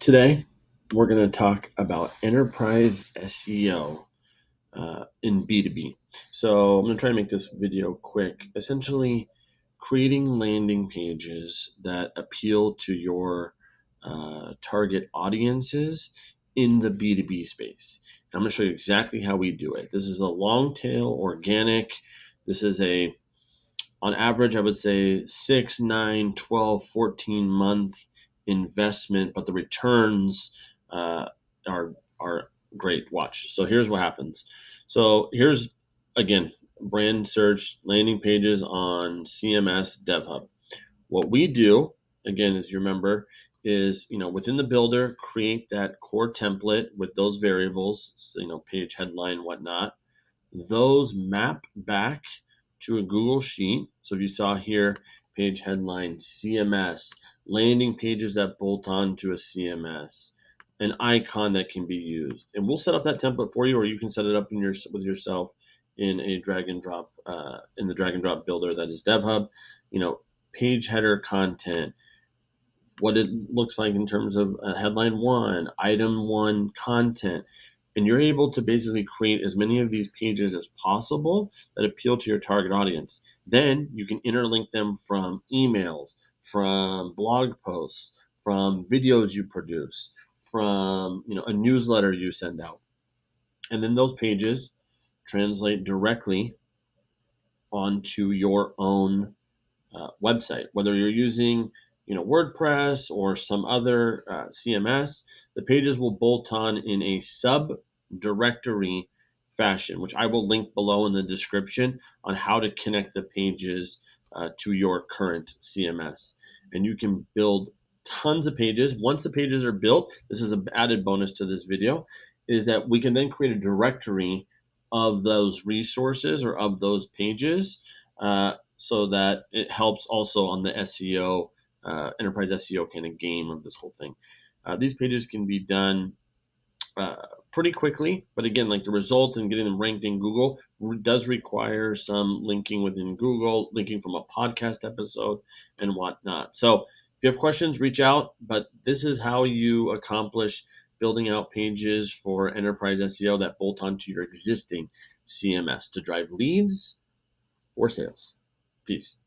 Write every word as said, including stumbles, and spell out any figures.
Today, we're going to talk about enterprise S E O uh, in B two B. So I'm going to try to make this video quick. Essentially, creating landing pages that appeal to your uh, target audiences in the B two B space. And I'm going to show you exactly how we do it. This is a long tail, organic. This is a, on average, I would say six, nine, twelve, fourteen month investment, but the returns uh, are are great. Watch. So here's what happens. So here's again brand search landing pages on C M S DevHub. What we do again, as you remember, is you know within the builder create that core template with those variables, so, you know page headline, whatnot. Those map back to a Google Sheet. So if you saw here, page headline, C M S, landing pages that bolt on to a C M S, an icon that can be used. And we'll set up that template for you, or you can set it up in your with yourself in a drag and drop uh, in the drag and drop builder that is DevHub. You know, page header content, what it looks like in terms of uh, headline one, item one content. And you're able to basically create as many of these pages as possible that appeal to your target audience. Then you can interlink them from emails, from blog posts, from videos you produce, from you know a newsletter you send out. And then those pages translate directly onto your own uh, website, whether you're using you know WordPress or some other uh, C M S. The pages will bolt on in a sub directory fashion, which I will link below in the description on how to connect the pages uh, to your current C M S. And you can build tons of pages. Once the pages are built, this is an added bonus to this video, is that we can then create a directory of those resources or of those pages uh, so that it helps also on the S E O, uh, enterprise S E O kind of game of this whole thing. Uh, these pages can be done uh, pretty quickly, but again, like the result and getting them ranked in Google does require some linking within Google, linking from a podcast episode and whatnot. So if you have questions, reach out, but this is how you accomplish building out pages for enterprise S E O that bolt onto your existing C M S to drive leads or sales. Peace.